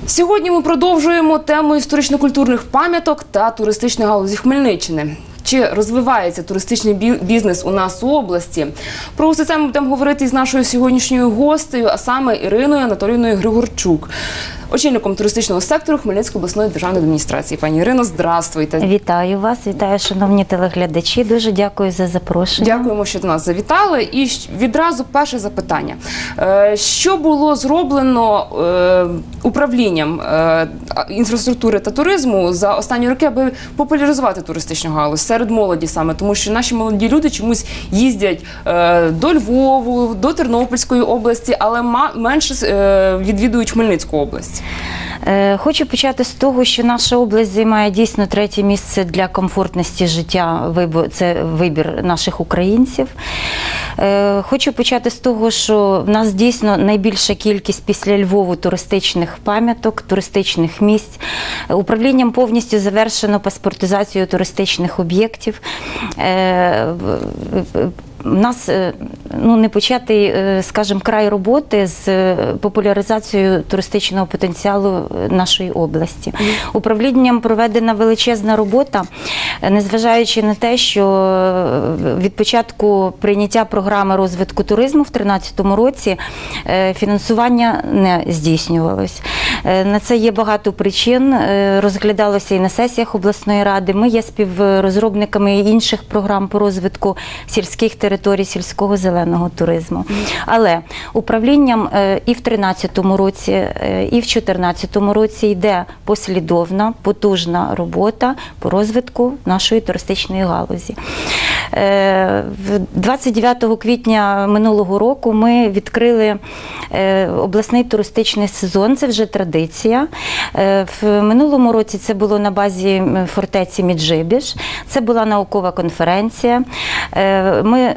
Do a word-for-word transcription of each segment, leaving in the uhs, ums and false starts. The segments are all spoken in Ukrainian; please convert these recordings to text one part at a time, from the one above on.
Сьогодні ми продовжуємо тему історично-культурних пам'яток та туристичної галузі Хмельниччини. Чи розвивається туристичний бізнес у нас у області? Про усе це ми будемо говорити з нашою сьогоднішньою гостею, а саме Іриною Анатоліївною Григорчук, очільником туристичного сектору Хмельницької обласної державної адміністрації. Пані Ірино, здравствуйте. Вітаю вас, вітаю, шановні телеглядачі. Дуже дякую за запрошення. Дякуємо, що до нас завітали. І відразу перше запитання. Що було зроблено управлінням інфраструктури та туризму за останні роки, аби популяризувати туристичну галузь серед молоді саме? Тому що наші молоді люди чомусь їздять до Львову, до Тернопільської області, але менше відвідують Хмельницьку область. Хочу почати з того, що наша область займає дійсно третє місце для комфортності життя, це вибір наших українців. Хочу почати з того, що в нас дійсно найбільша кількість після Львову туристичних пам'яток, туристичних місць. Управлінням повністю завершено паспортизацію туристичних об'єктів. У нас ну, не початий, скажімо, край роботи з популяризацією туристичного потенціалу нашої області. Mm. Управлінням проведена величезна робота, незважаючи на те, що від початку прийняття програми розвитку туризму в дві тисячі тринадцятому році фінансування не здійснювалось. На це є багато причин, розглядалося і на сесіях обласної ради. Ми є співрозробниками інших програм по розвитку сільських територій, сільського зеленого туризму. Але управлінням і в тринадцятому році, і в чотирнадцятому році йде послідовна, потужна робота по розвитку нашої туристичної галузі. двадцять дев'ятого квітня минулого року ми відкрили обласний туристичний сезон, це вже традиція. В минулому році це було на базі фортеці Меджибіж, це була наукова конференція. Ми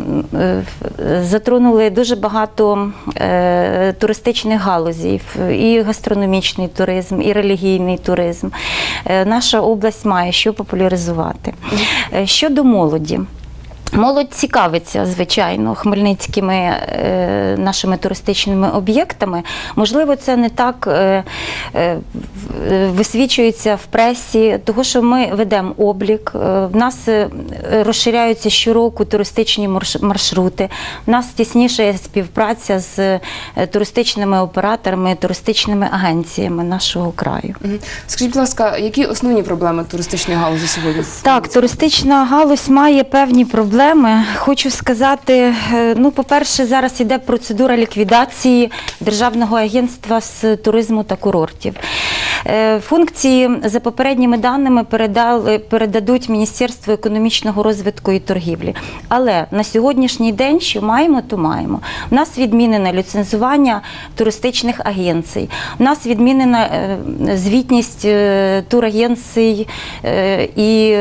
затронули дуже багато туристичних галузей, і гастрономічний туризм, і релігійний туризм. Наша область має що популяризувати. Щодо молоді. Молодь цікавиться, звичайно, хмельницькими е, нашими туристичними об'єктами. Можливо, це не так е, е, висвічується в пресі, тому що ми ведемо облік, е, в нас розширяються щороку туристичні маршрути, в нас тісніша співпраця з туристичними операторами, туристичними агенціями нашого краю. Скажіть, будь ласка, які основні проблеми туристичної галузі сьогодні? Так, туристична галузь має певні проблеми. Хочу сказати, ну, по-перше, зараз йде процедура ліквідації Державного агентства з туризму та курортів. Функції, за попередніми даними, передали, передадуть Міністерству економічного розвитку і торгівлі. Але на сьогоднішній день, що маємо, то маємо. У нас відмінено ліцензування туристичних агенцій. У нас відмінена звітність турагенцій, і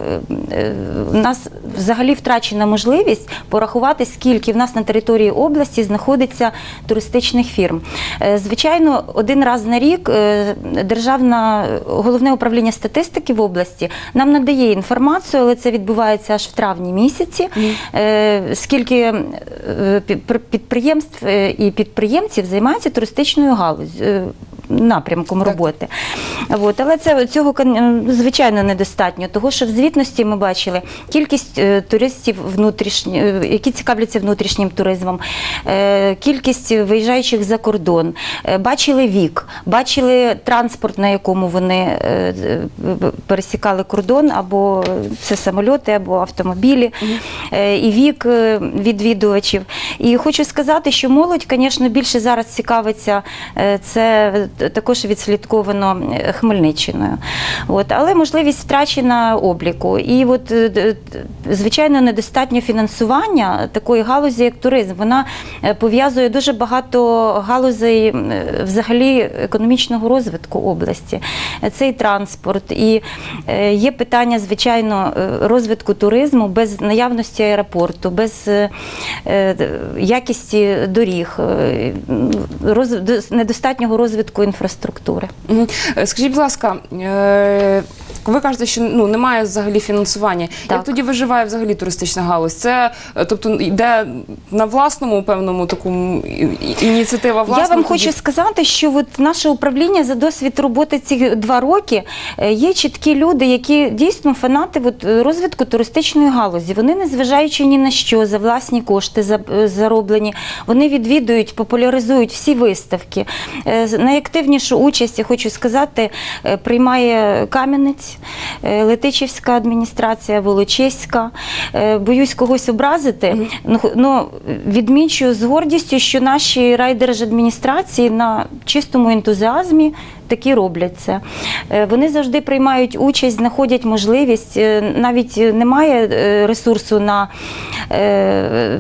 у нас взагалі втрачена можливість порахувати, скільки в нас на території області знаходиться туристичних фірм. Звичайно, один раз на рік Державне головне управління статистики в області нам надає інформацію, але це відбувається аж в травні місяці, mm. скільки підприємств і підприємців займаються туристичною галуззю, напрямком роботи. От. Але це, цього, звичайно, недостатньо, тому що в звітності ми бачили кількість туристів, внутрішні, які цікавляться внутрішнім туризмом, кількість виїжджаючих за кордон, бачили вік, бачили транспорт, на якому вони пересікали кордон, або це самольоти, або автомобілі, mm. і вік відвідувачів. І хочу сказати, що молодь, звісно, більше зараз цікавиться, це також відслідковано Хмельниччиною. От. Але можливість втрачена обліку. І от, звичайно, недостатньо фінансування такої галузі, як туризм. Вона пов'язує дуже багато галузей взагалі економічного розвитку області. Це і транспорт, і є питання, звичайно, розвитку туризму без наявності аеропорту, без якості доріг, недостатнього розвитку інфраструктури. Скажіть, будь ласка, Ви кажете, що ну, немає взагалі фінансування. Так. Як тоді виживає взагалі туристична галузь? Це, е, тобто, йде на власному певному такому і- ініціатива власна? Я вам тоді? хочу сказати, що от наше управління за досвід роботи ці два роки е, є чіткі люди, які дійсно фанати от, розвитку туристичної галузі. Вони, незважаючи ні на що, за власні кошти за- зароблені, вони відвідують, популяризують всі виставки. Е, з- Найактивнішу участь, я хочу сказати, е, приймає Кам'янець, е, Летичівська адміністрація, Волочиська. Е, Боюсь когось образити, ну, ну, відмічую з гордістю, що наші райдержадміністрації на чистому ентузіазмі такі роблять це. Е, Вони завжди приймають участь, знаходять можливість, е, навіть немає е, ресурсу на е,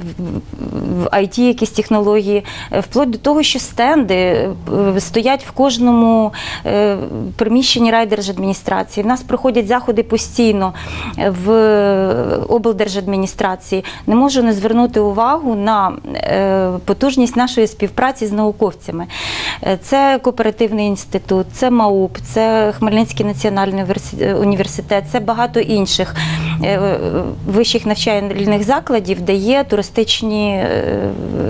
в ай ті якісь технології, е, вплоть до того, що стенди е, стоять в кожному е, приміщенні райдержадміністрації. В нас проходять заходи постійно в облдержадміністрації. Не можу не звернути увагу на е, потужність нашої співпраці з науковцями. Е, Це кооперативний інститут, це МАУП, це Хмельницький національний університет, університет, це багато інших е, вищих навчальних закладів, де є туристичні, е,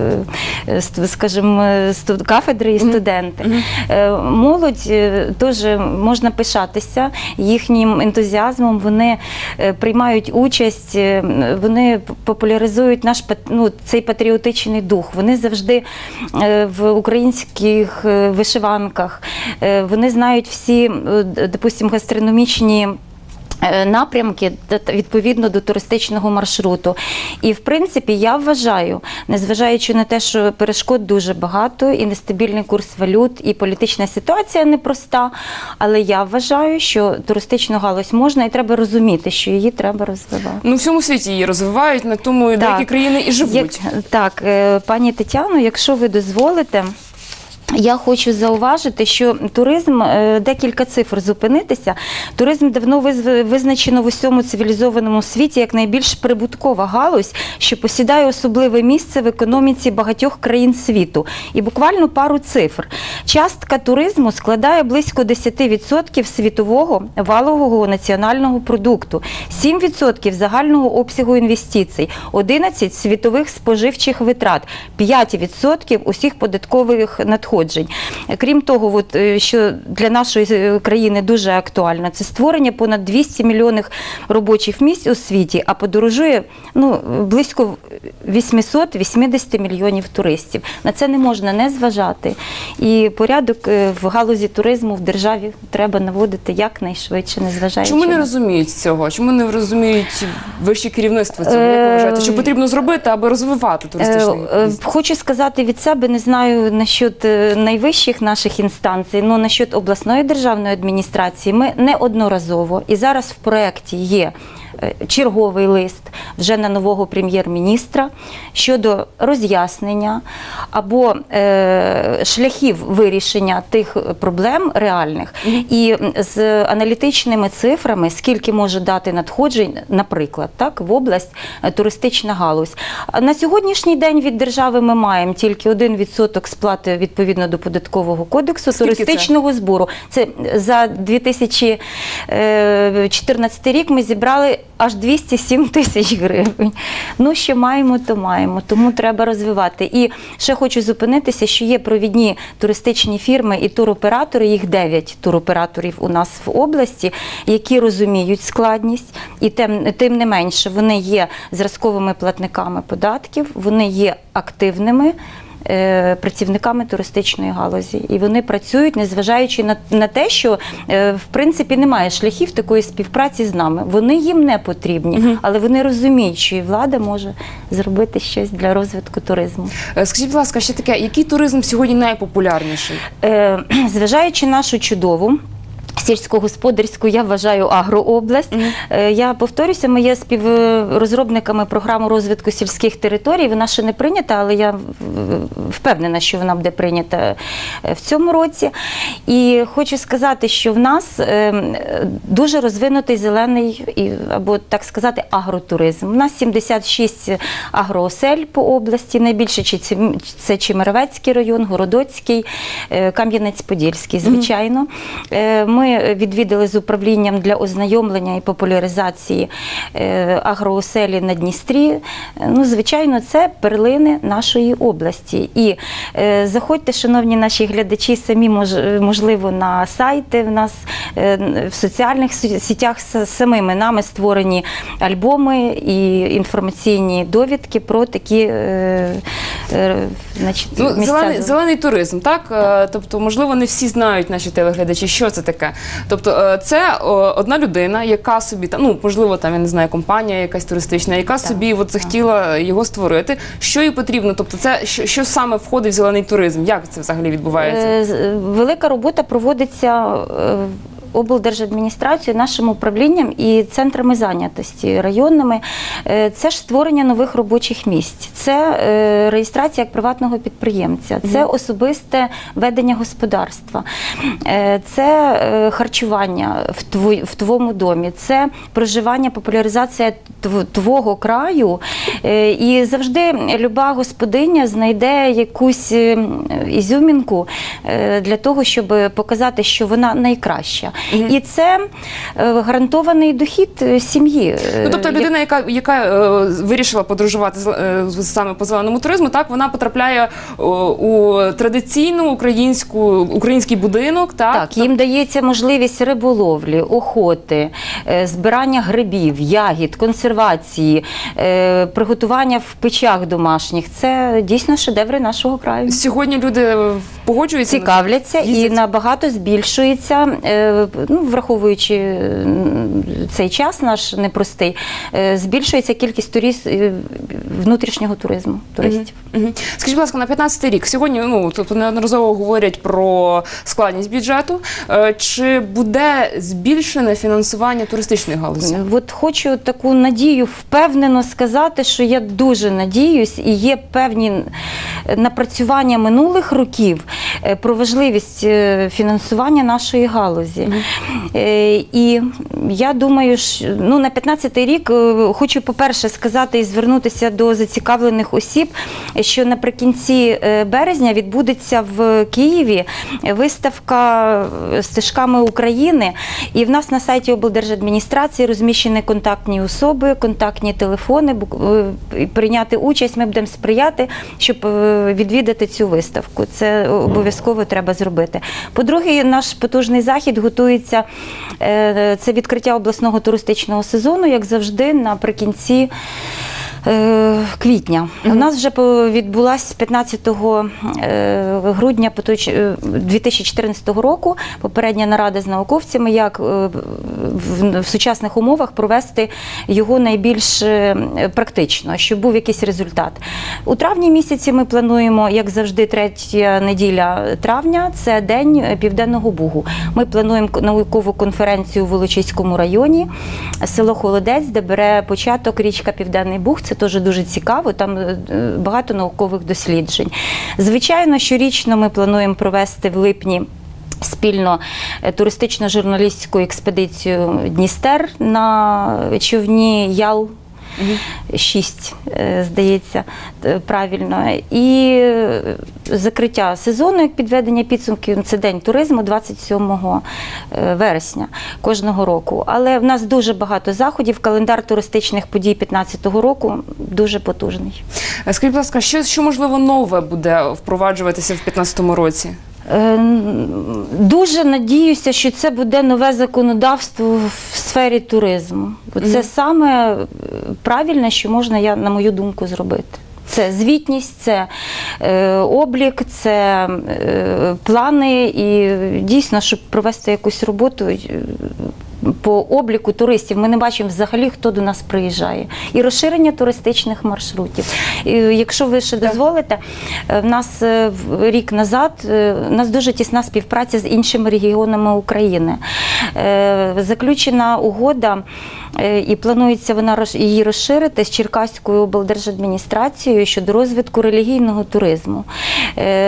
е, ст- скажімо, студ- кафедри і студенти. Е, Молодь е, теж можна пишатися їхнім ентузіазмом. Вони е, приймають участь, е, вони п- популяризують наш пат- ну, цей патріотичний дух. Вони завжди е, в українських е, вишиванках. Е, Вони знають всі, е, д- допустимо, гастрономічні е, напрямки т- т- відповідно до туристичного маршруту. І, в принципі, я вважаю, незважаючи на те, що перешкод дуже багато, і нестабільний курс валют, і політична ситуація непроста, але я вважаю, що туристичну галузь можна і треба розуміти, що її треба розвивати. Ну, в всьому світі її розвивають, на тому і деякі країни і живуть. Як, так, е, пані Тетяно, якщо ви дозволите, я хочу зауважити, що туризм, е, декілька цифр зупинитися, туризм давно виз- визначено в усьому цивілізованому світі як найбільш прибуткова галузь, що посідає особливе місце в економіці багатьох країн світу. І буквально пару цифр. Частка туризму складає близько десять відсотків світового валового національного продукту, сім відсотків загального обсягу інвестицій, одинадцять відсотків світових споживчих витрат, п'ять відсотків усіх податкових надходжень. Крім того, от, е, що для нашої е, країни дуже актуально, це створення понад двісті мільйонів робочих місць у світі, а подорожує ну, близько вісімсот вісімдесят мільйонів туристів. На це не можна не зважати. І порядок е, в галузі туризму в державі треба наводити якнайшвидше, незважаючи Чому не на- розуміють цього? Чому не розуміють вище керівництво цього? Як ви вважаєте, що потрібно зробити, аби розвивати туристичний Е, е, бізнес? Хочу сказати від себе, не знаю насчет е, найвищих наших інстанцій, але насчет обласної державної адміністрації ми неодноразово, і зараз в проєкті є е, черговий лист вже на нового прем'єр-міністра щодо роз'яснення або е, шляхів вирішення тих проблем реальних і з аналітичними цифрами, скільки може дати надходжень, наприклад, так, в область е, туристична галузь. А на сьогоднішній день від держави ми маємо тільки один відсоток сплати відповідно до податкового кодексу Скільки туристичного збору. Це за дві тисячі чотирнадцятий рік ми зібрали аж двісті сім тисяч гривень. Ну, що маємо, то маємо, тому треба розвивати. І ще хочу зупинитися, що є провідні туристичні фірми і туроператори, їх дев'ять туроператорів у нас в області, які розуміють складність, і тим, тим не менше вони є зразковими платниками податків, вони є активними е, працівниками туристичної галузі. І вони працюють, незважаючи на, на те, що е, в принципі немає шляхів такої співпраці з нами. Вони їм не потрібні, Мгм. але вони розуміють, що і влада може зробити щось для розвитку туризму. Е, Скажіть, будь ласка, ще таке, який туризм сьогодні найпопулярніший? Е, Зважаючи нашу чудову сільськогосподарську, я вважаю, агрообласть. Мгм. Е, Я повторюся, ми є співрозробниками програми розвитку сільських територій. Вона ще не прийнята, але я в- впевнена, що вона буде прийнята е, в цьому році. І хочу сказати, що в нас е, дуже розвинутий зелений, і- або, так сказати, агротуризм. У нас сімдесят шість агроосель по області, найбільше чи це- це Чемеровецький район, Городоцький, е, Кам'янець-Подільський, звичайно. Е, Ми ми відвідали з управлінням для ознайомлення і популяризації е, агрооселі на Дністрі. Ну, звичайно, це перлини нашої області. І е, заходьте, шановні наші глядачі, самі, мож, можливо, на сайти в нас, е, в соціальних сетях самими нами створені альбоми і інформаційні довідки про такі е, е, значить, Ну, місця. зелений, зелений туризм, так? так? Тобто, можливо, не всі знають, наші телеглядачі, що це таке. Тобто, це одна людина, яка собі, ну, можливо, там, я не знаю, компанія якась туристична, яка так. собі от захотіла його створити. Що їй потрібно? Тобто, це що, що саме входить в зелений туризм? Як це взагалі відбувається? Велика робота проводиться облдержадміністрацією, нашим управлінням і центрами зайнятості районними. Це ж створення нових робочих місць, це реєстрація як приватного підприємця, це особисте ведення господарства, це харчування в, твої, в твоєму домі, це проживання, популяризація твого краю. І завжди люба господиня знайде якусь ізюмінку для того, щоб показати, що вона найкраща. Mm-hmm. І це гарантований дохід сім'ї. Ну, тобто людина, яка, яка е, вирішила подорожувати е, саме по зеленому туризму, так, вона потрапляє е, у традиційну українську, український будинок. Так, так, їм дається можливість риболовлі, охоти, е, збирання грибів, ягід, консервації, е, приготування в печах домашніх. Це дійсно шедеври нашого краю. Сьогодні люди погоджуються? Цікавляться і набагато збільшується, е, ну, враховуючи цей час наш непростий, збільшується кількість турист, внутрішнього туризму, туристів. Угу. Угу. Скажіть, будь ласка, на п'ятнадцятий рік, сьогодні, ну, тобто неодноразово говорять про складність бюджету. Чи буде збільшене фінансування туристичної галузі? От хочу таку надію впевнено сказати, що я дуже надіюсь, і є певні напрацювання минулих років про важливість фінансування нашої галузі. Угу. І я думаю, що ну, на п'ятнадцятий рік хочу, по-перше, сказати і звернутися до зацікавлених осіб, що наприкінці березня відбудеться в Києві виставка «Стежками України», і в нас на сайті облдержадміністрації розміщені контактні особи, контактні телефони, прийняти участь, ми будемо сприяти, щоб відвідати цю виставку. Це обов'язково треба зробити. По-друге, наш потужний захід готується, це відкриття обласного туристичного сезону, як завжди, наприкінці квітня. У нас вже відбулася п'ятнадцятого грудня дві тисячі чотирнадцятого року попередня нарада з науковцями, як в сучасних умовах провести його найбільш практично, щоб був якийсь результат. У травні місяці ми плануємо, як завжди, третя неділя травня, це День Південного Бугу. Ми плануємо наукову конференцію у Волочиському районі, село Холодець, де бере початок річка Південний Буг. Це теж дуже цікаво, там багато наукових досліджень. Звичайно, щорічно ми плануємо провести в липні спільно туристично-журналістську експедицію Дністер на човні Ял. Шість, здається, правильно. І закриття сезону, як підведення підсумків, це День туризму двадцять сьомого вересня кожного року. Але в нас дуже багато заходів, календар туристичних подій п'ятнадцятого року дуже потужний. Скажіть, будь ласка, що, що можливо нове буде впроваджуватися в п'ятнадцятому році? Дуже надіюся, що це буде нове законодавство в сфері туризму. Це mm-hmm. саме правильне, що можна, я, на мою думку, зробити. Це звітність, це е, облік, це е, плани і дійсно, щоб провести якусь роботу по обліку туристів. Ми не бачимо взагалі, хто до нас приїжджає. І розширення туристичних маршрутів. І, якщо ви ще дозволите, в нас рік назад, у нас дуже тісна співпраця з іншими регіонами України. Заключена угода, і планується вона її розширити з Черкаською облдержадміністрацією щодо розвитку релігійного туризму.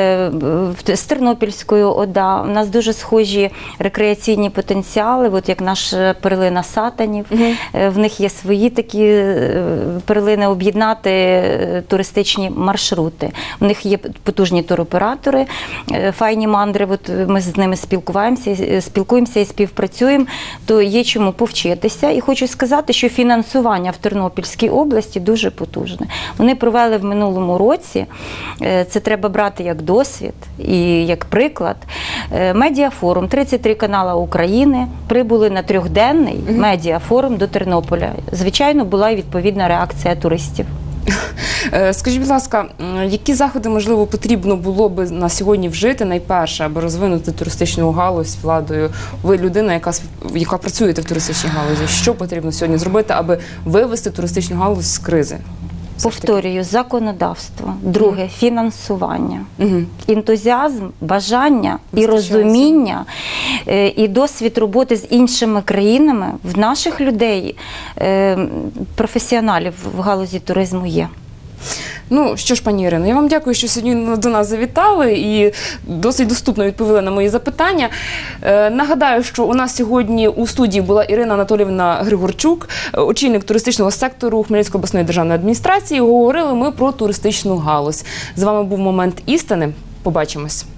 З Тернопільською ОДА. У нас дуже схожі рекреаційні потенціали, от як наш ж е, перлина Сатанів, Мгм. Е, в них є свої такі е, перлини, об'єднати е, туристичні маршрути. В них є потужні туроператори, е, файні мандри, от ми з ними спілкуємося, е, спілкуємося і співпрацюємо, то є чому повчитися. І хочу сказати, що фінансування в Тернопільській області дуже потужне. Вони провели в минулому році, е, це треба брати як досвід і як приклад, е, медіафорум, тридцять три канала України прибули на трьохденний медіафорум до Тернополя. Звичайно, була і відповідна реакція туристів. Е, Скажіть, будь ласка, м, які заходи, можливо, потрібно було би на сьогодні вжити найперше, аби розвинути туристичну галузь владою? Ви людина, яка, с- яка працює в туристичній галузі. Що потрібно сьогодні зробити, аби вивести туристичну галузь з кризи? Все ж таки. Повторюю, законодавство. Друге фінансування. Мгм. Ентузіазм, бажання і Вистачається. розуміння, е, і досвід роботи з іншими країнами в наших людей, е, професіоналів в галузі туризму є. Ну що ж, пані Ірино, я вам дякую, що сьогодні до нас завітали і досить доступно відповіли на мої запитання. Е, нагадаю, що у нас сьогодні у студії була Ірина Анатоліївна Григорчук, е, очільник туристичного сектору Хмельницької обласної державної адміністрації. Говорили ми про туристичну галузь. З вами був «Момент істини». Побачимось.